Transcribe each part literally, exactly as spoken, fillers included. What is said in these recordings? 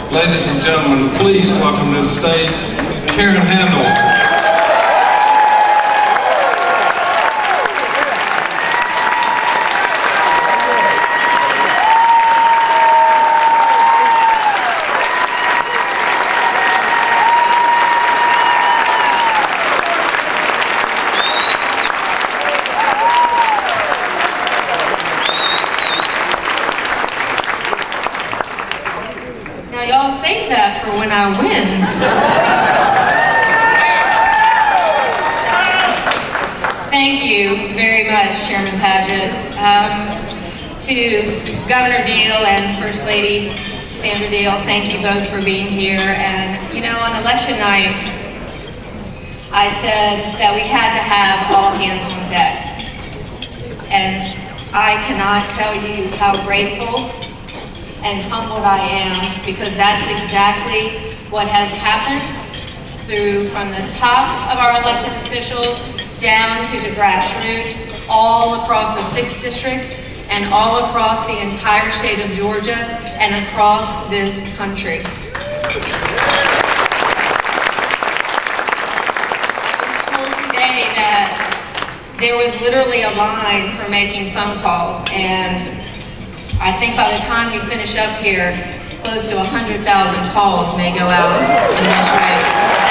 Ladies and gentlemen, please welcome to the stage Carolyn Handel. Y'all save that for when I win. Thank you very much, Chairman Padgett. Um, to Governor Deal and First Lady Sandra Deal, thank you both for being here. And you know, on election night, I said that we had to have all hands on deck. And I cannot tell you how grateful and humbled I am, because that's exactly what has happened through from the top of our elected officials down to the grassroots, all across the sixth district and all across the entire state of Georgia and across this country. I was told today that there was literally a line for making phone calls, and I think by the time we finish up here, close to one hundred thousand calls may go out in this race.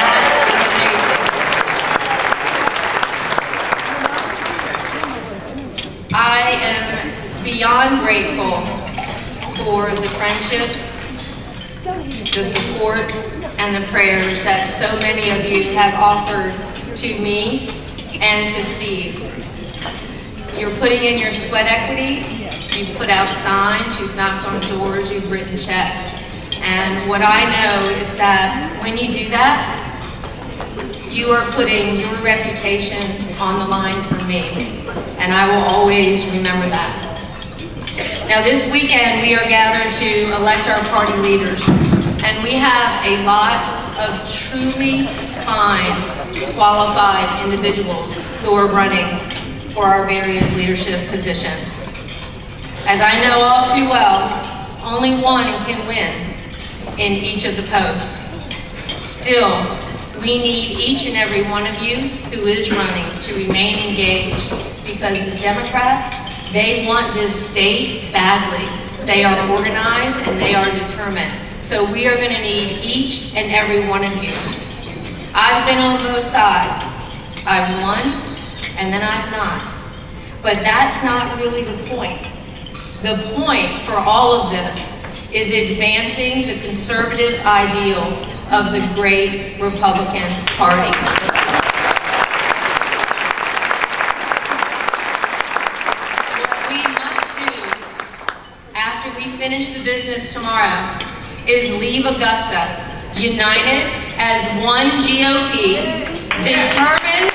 That is amazing. I am beyond grateful for the friendships, the support, and the prayers that so many of you have offered to me and to Steve. You're putting in your sweat equity. You've put out signs, you've knocked on doors, you've written checks. And what I know is that when you do that, you are putting your reputation on the line for me. And I will always remember that. Now this weekend, we are gathered to elect our party leaders. And we have a lot of truly fine, qualified individuals who are running for our various leadership positions. As I know all too well, only one can win in each of the posts. Still, we need each and every one of you who is running to remain engaged, because the Democrats, they want this state badly. They are organized and they are determined. So we are going to need each and every one of you. I've been on both sides. I've won and then I've not. But that's not really the point. The point for all of this is advancing the conservative ideals of the great Republican Party. What we must do after we finish the business tomorrow is leave Augusta united as one G O P, determined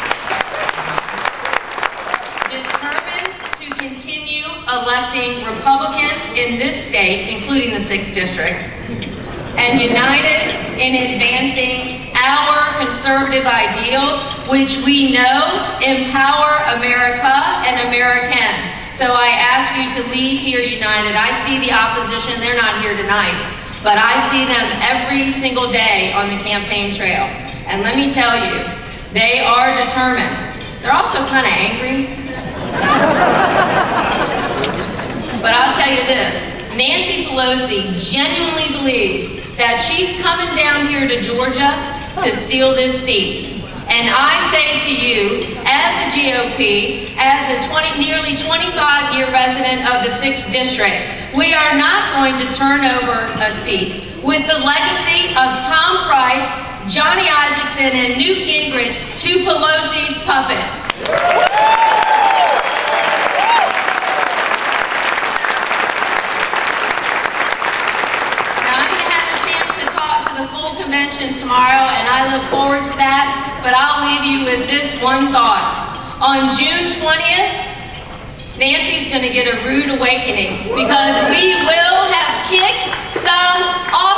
electing Republicans in this state, including the sixth district, and united in advancing our conservative ideals, which we know empower America and Americans. So I ask you to leave here united. I see the opposition, they're not here tonight, but I see them every single day on the campaign trail. And let me tell you, they are determined. They're also kind of angry. But I'll tell you this, Nancy Pelosi genuinely believes that she's coming down here to Georgia to steal this seat. And I say to you, as a G O P, as a twenty, nearly twenty-five year resident of the sixth district, we are not going to turn over a seat. With the legacy of Tom Price, Johnny Isakson, and Newt Gingrich to Pelosi's puppet. Convention tomorrow, and I look forward to that, but I'll leave you with this one thought. On June twentieth, Nancy's going to get a rude awakening, because we will have kicked some off